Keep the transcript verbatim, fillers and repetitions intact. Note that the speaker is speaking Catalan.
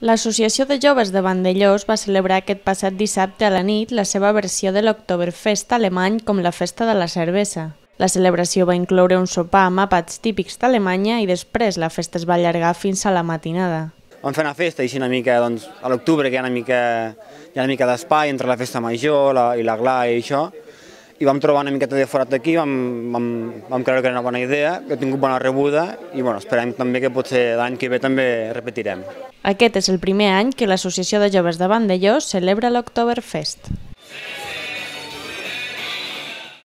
L'Associació de Joves de Vandellòs va celebrar aquest passat dissabte a la nit la seva versió de l'Oktoberfest alemany com la festa de la cervesa. La celebració va incloure un sopar amb àpats típics d'Alemanya i després la festa es va allargar fins a la matinada. Vam fer una festa així una mica doncs, a l'octubre, que hi ha una mica, hi ha una mica d'espai entre la festa major la, i la gla i això, i vam trobar una miqueta de forat aquí, vam, vam, vam creure que era una bona idea, que ha tingut bona rebuda i bueno, esperem també que potser l'any que ve també repetirem. Aquest és el primer any que l'Associació de Joves de Vandellòs celebra l'Oktoberfest.